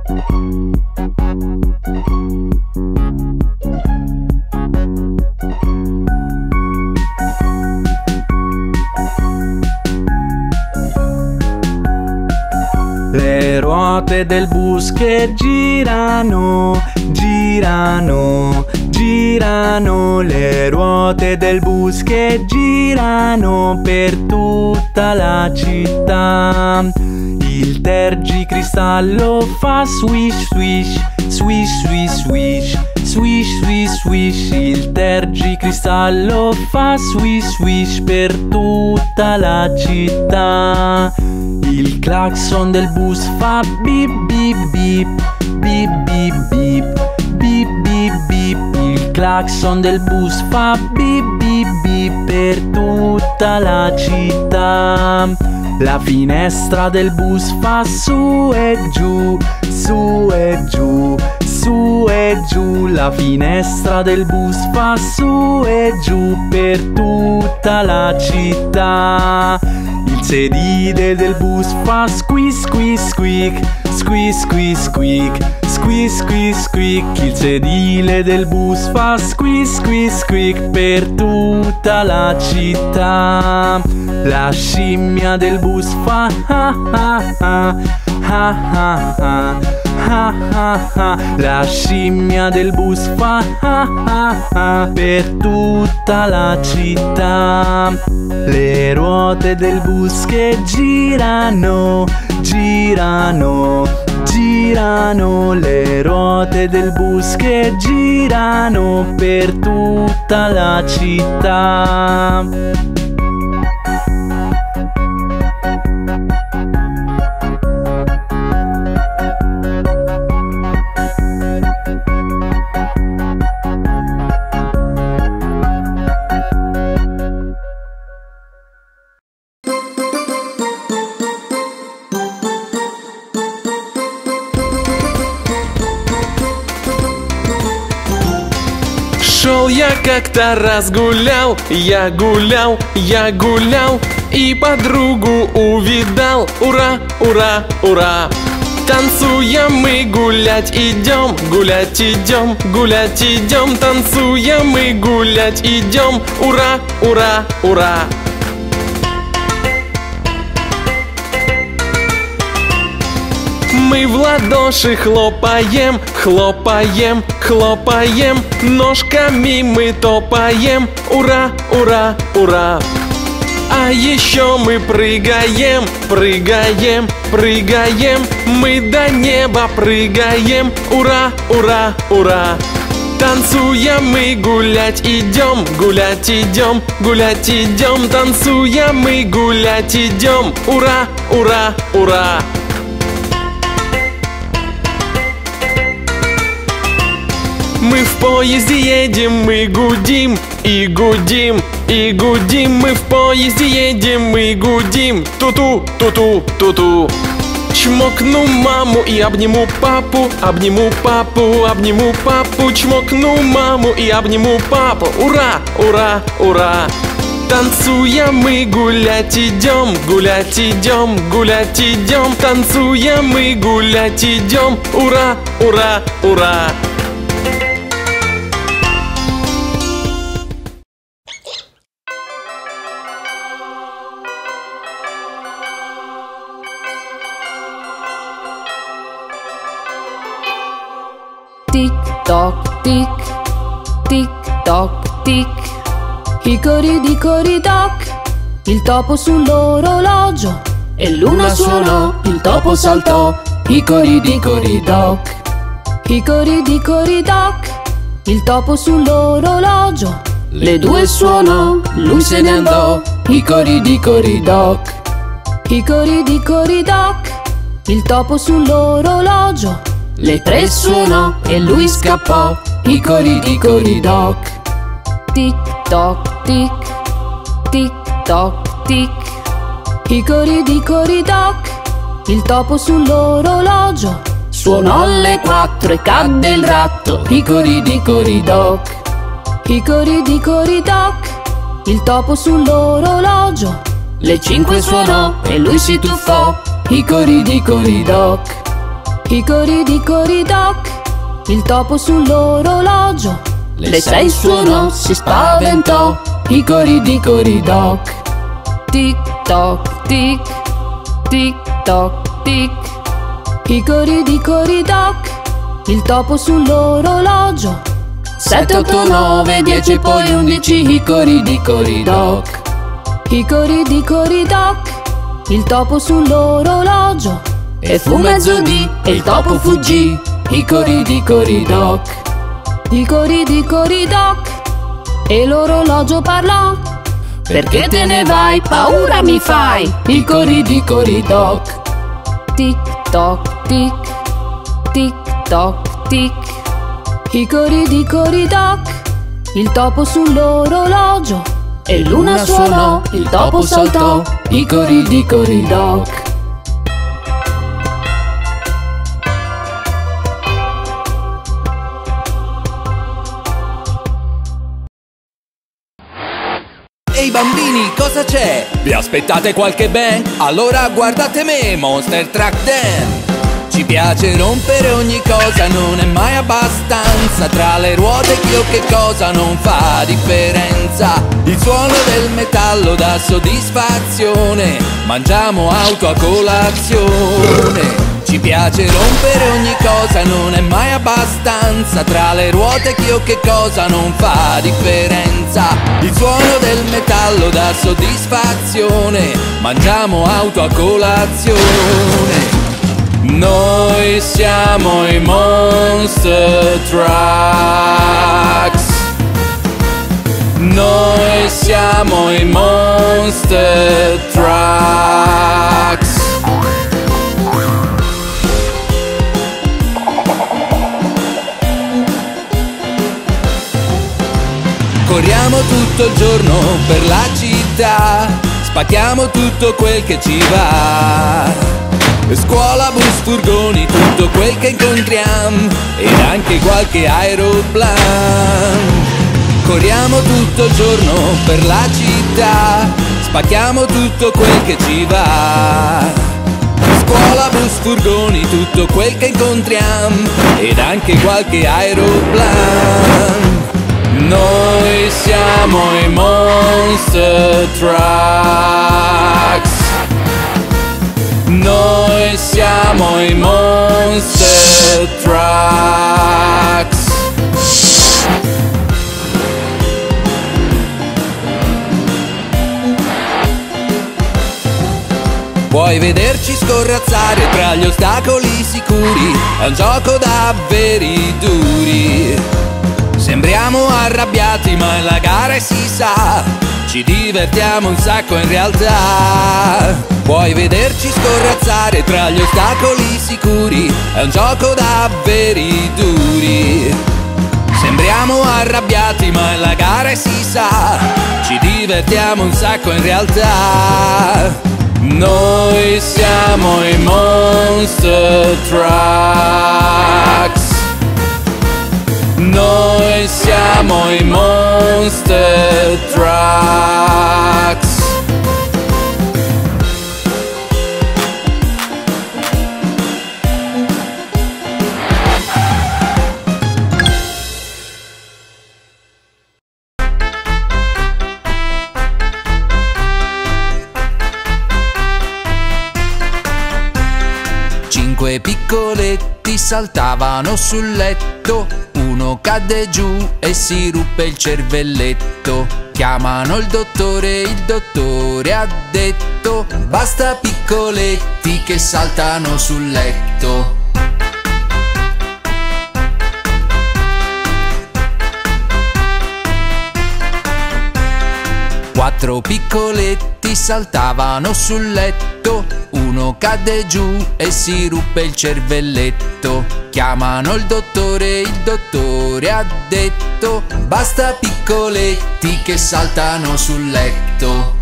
Le ruote del bus che girano, girano, girano. Le ruote del bus che girano per tutta la città. Il tergicristallo fa swish swish, swish swish swish, swish swish swish. Il tergicristallo fa swish swish per tutta la città. Il clacson del bus fa bip bip bip, bip bip bip, bip bip bip. Il clacson del bus fa bip bip bip per tutta la città. La finestra del bus fa su e giù, su e giù, su e giù. La finestra del bus fa su e giù per tutta la città. Il sedile del bus fa squeak squeak squeak, squeak squeak squeak, squeak squeak squeak. Il sedile del bus fa squeak squeak squeak per tutta la città. La scimmia del bus fa ah ah ah, ah ah ah, ah ah ah. La scimmia del bus fa ah ah ah per tutta la città. Le ruote del bus che girano, girano, girano. Le ruote del bus che girano per tutta la città. Шел я как-то раз гулял, я гулял, я гулял, и подругу увидал. Ура, ура, ура! Танцуем мы, гулять идем, гулять идем, гулять идем. Танцуем мы, гулять идем. Ура, ура, ура! Мы в ладоши хлопаем, хлопаем, хлопаем. Ножками мы топаем. Ура, ура, ура! А еще мы прыгаем, прыгаем, прыгаем. Мы до неба прыгаем. Ура, ура, ура! Танцуем мы, гулять идем, гулять идем, гулять идем. Танцуем мы, гулять идем. Ура, ура, ура! Мы в поезде едем, мы гудим и гудим, и гудим. Мы в поезде едем, мы гудим. Ту-ту, ту-ту, ту-ту. Чмокну маму и обниму папу, обниму папу, обниму папу. Чмокну маму и обниму папу. Ура, ура, ура! Танцуем мы, гулять идем, гулять идем, гулять идем. Танцуем мы, гулять идем. Ура, ура, ура! Tic-toc, tic, tic-toc, tic. Hicoridicoridoc, il topo sull'orologio. E l'una suonò, il topo saltò. Hicoridicoridoc, hicoridicoridoc, il topo sull'orologio. Le due suonò, lui se ne andò. Hicoridicoridoc, hicoridicoridoc, il topo sull'orologio. Le tre suonò e lui scappò. Hicoridicoridoc. Tic-toc, tic, tic-toc, tic. Hicoridicoridoc, il topo sull'orologio. Suonò le 4 e cadde il ratto. Hicoridicoridoc, hicoridicoridoc, il topo sull'orologio. Le 5 suonò e lui si tuffò. Hicoridicoridoc, Hicoridicoridoc, il topo sull'orologio. Le 6 suonò, si spaventò. Hicoridicoridoc. Tic toc tic, tic toc tic. Hicoridicoridoc, il topo sull'orologio. 7, 8, 9, 10 e poi 11. Hicoridicoridoc. Hicoridicoridoc, il topo sull'orologio. E fu mezzodì e il topo fuggì. Hicoridicoridoc. Hicoridicoridoc, e l'orologio parlò. Perché te ne vai? Paura mi fai. Hicoridicoridoc. Tic toc tic, tic toc tic. Hicoridicoridoc, il topo sull'orologio. E l'una suonò, il topo saltò. Hicoridicoridoc. Ehi bambini, cosa c'è? Vi aspettate qualche band? Allora guardate me, Monster Truck Dan. Ci piace rompere ogni cosa, non è mai abbastanza. Tra le ruote io che cosa non fa differenza. Il suono del metallo dà soddisfazione. Mangiamo auto a colazione. Ci piace rompere ogni cosa, non è mai abbastanza. Tra le ruote io che cosa non fa differenza. Il suono del metallo dà soddisfazione. Mangiamo auto a colazione. Noi siamo i Monster Trucks. Noi siamo i Monster Trucks. Corriamo tutto il giorno per la città, spacchiamo tutto quel che ci va. Scuola, bus, furgoni, tutto quel che incontriamo, ed anche qualche aeroplan. Corriamo tutto il giorno per la città, spacchiamo tutto quel che ci va. Scuola, bus, furgoni, tutto quel che incontriamo, ed anche qualche aeroplan. Noi siamo i Monster Trucks. Noi siamo i Monster Trucks. Puoi vederci scorrazzare tra gli ostacoli sicuri, è un gioco davvero duri. Sembriamo arrabbiati ma la gara si sa, ci divertiamo un sacco in realtà. Puoi vederci scorrazzare tra gli ostacoli sicuri, è un gioco davvero duri. Sembriamo arrabbiati ma la gara si sa, ci divertiamo un sacco in realtà. Noi siamo i Monster Trucks. Noi siamo i Monster Trucks. Cinque piccoletti saltavano sul letto. Uno cadde giù e si ruppe il cervelletto. Chiamano il dottore ha detto: basta piccoletti che saltano sul letto. Quattro piccoletti saltavano sul letto. Uno cadde giù e si ruppe il cervelletto. Chiamano il dottore ha detto: basta piccoletti che saltano sul letto.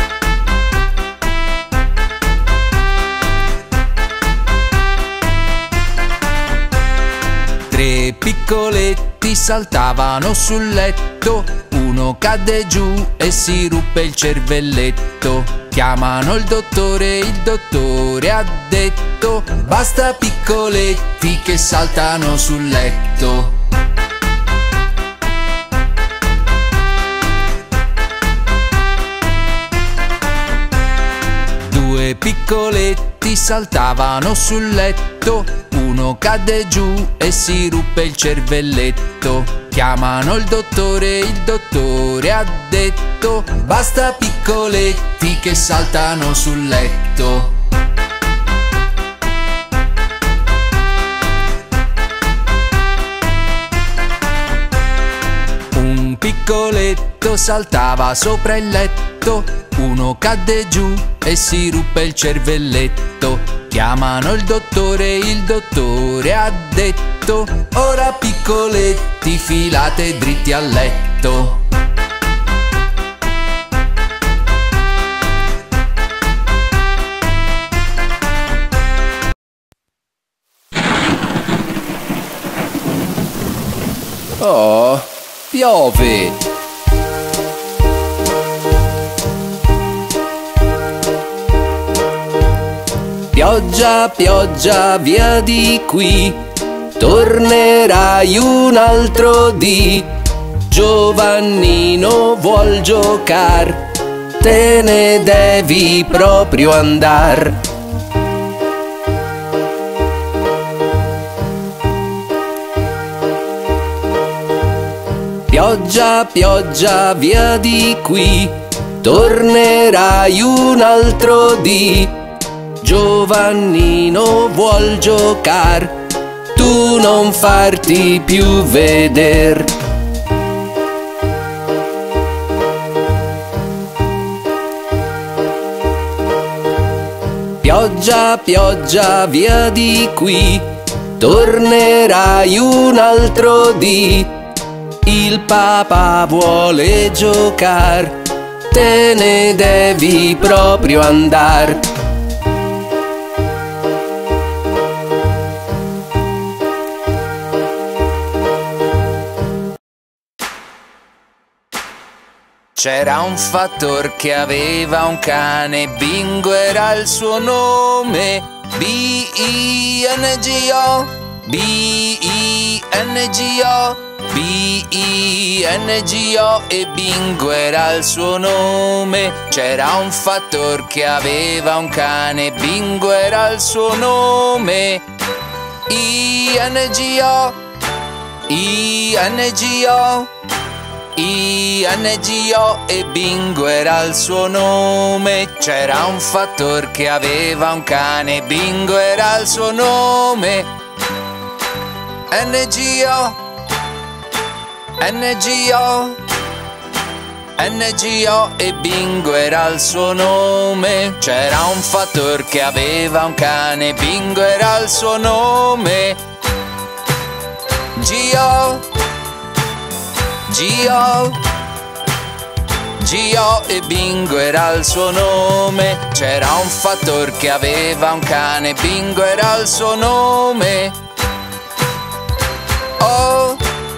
Tre piccoletti saltavano sul letto. Uno cadde giù e si ruppe il cervelletto. Chiamano il dottore ha detto: basta piccoletti che saltano sul letto. Due piccoletti saltavano sul letto, uno cadde giù e si ruppe il cervelletto. Chiamano il dottore ha detto: basta piccoletti che saltano sul letto. Un piccoletto saltava sopra il letto, uno cadde giù e si ruppe il cervelletto. Chiamano il dottore ha detto: ora piccoletti filate dritti al letto. Oh, piove! Pioggia, pioggia, via di qui, tornerai un altro dì. Giovannino vuol giocar, te ne devi proprio andar. Pioggia, pioggia, via di qui, tornerai un altro dì. Giovannino vuol giocar, tu non farti più veder. Pioggia, pioggia, via di qui, tornerai un altro dì. Il papà vuole giocar, te ne devi proprio andar. C'era un fattor che aveva un cane, Bingo era il suo nome. B-I-N-G-O, B-I-N-G-O, B-I-N-G-O, e Bingo era il suo nome. C'era un fattor che aveva un cane, Bingo era il suo nome. I-N-G-O, I-N-G-O, I-N-G-O, e Bingo era il suo nome. C'era un fattor che aveva un cane, Bingo era il suo nome. N-G-O, N-G-O, N-G-O, e Bingo era il suo nome. C'era un fattor che aveva un cane, Bingo era il suo nome. G-O, G-O, G-O, e Bingo era il suo nome. C'era un fattor che aveva un cane, Bingo era il suo nome. Oh,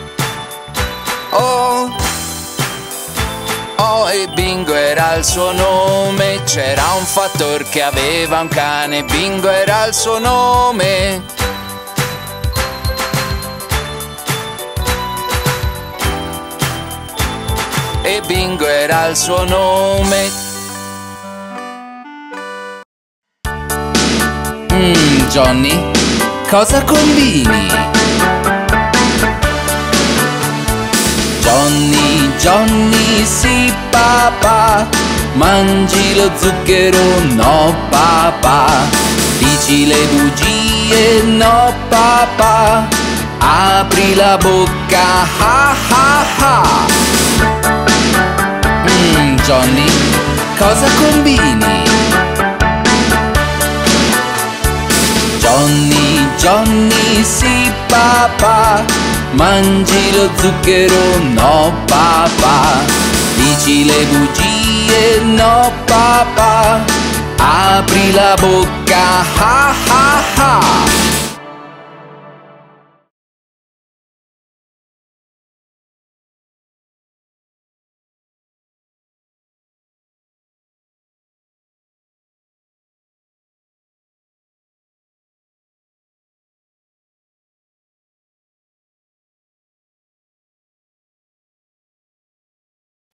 oh, oh, e Bingo era il suo nome. C'era un fattor che aveva un cane, Bingo era il suo nome. E Bingo era il suo nome. Johnny, cosa combini? Johnny, Johnny, sì papà, mangi lo zucchero, no papà. Dici le bugie, no papà. Apri la bocca, ha ha ha. Johnny, cosa combini? Johnny, Johnny, sì papà, mangi lo zucchero, no papà. Dici le bugie, no papà. Apri la bocca, ha ha ha.